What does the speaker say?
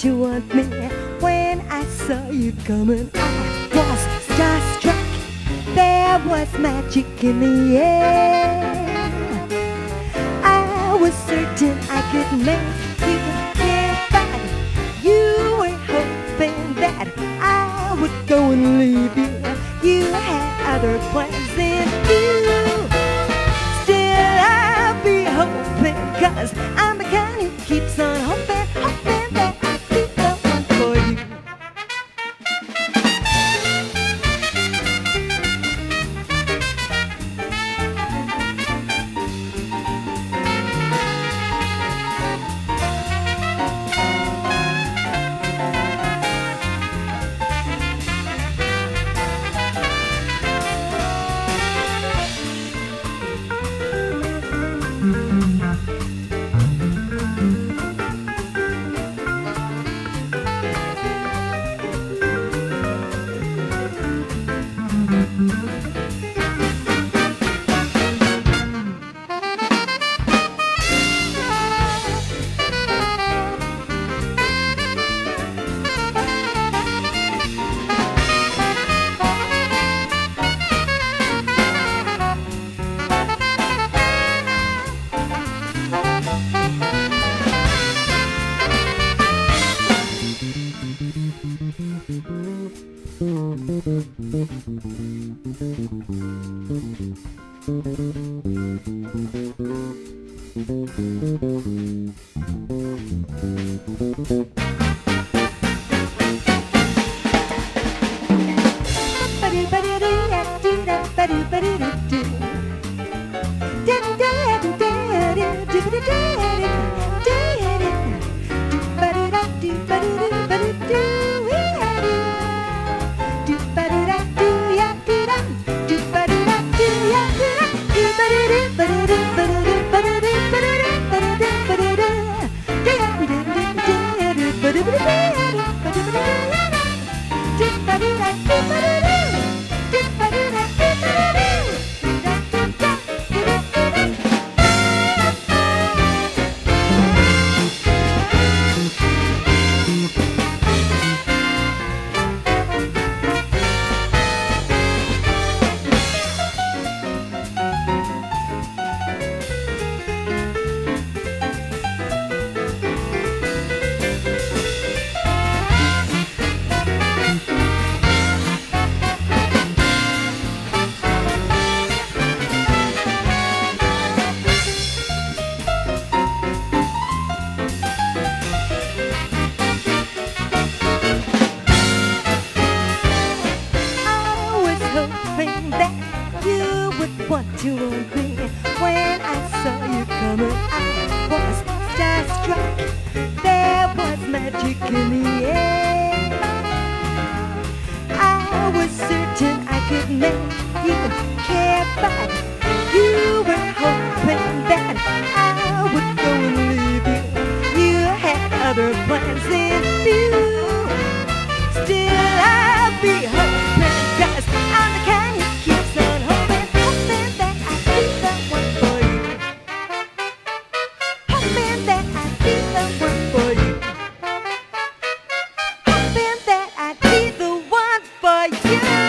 what you want me. When I saw you coming, I was starstruck. There was magic in the air. I was certain I could make you care, but you were hoping that I would go and leave you. You had other plans in view. Still I'll be hoping, 'cause I'm the kind who keeps on hoping, hoping that I'll be the one for you. What you want me. When I saw you coming, I was starstruck. There was magic in the air. I was certain I could make you care, but you were hoping that I would go and leave you. You had other plans in view. Still I'll be hoping, 'cause I'm the kind who keeps on hoping, hoping that I'll be the one for you. Hoping that I'll be the one for you. Hoping that I'll be the one for you.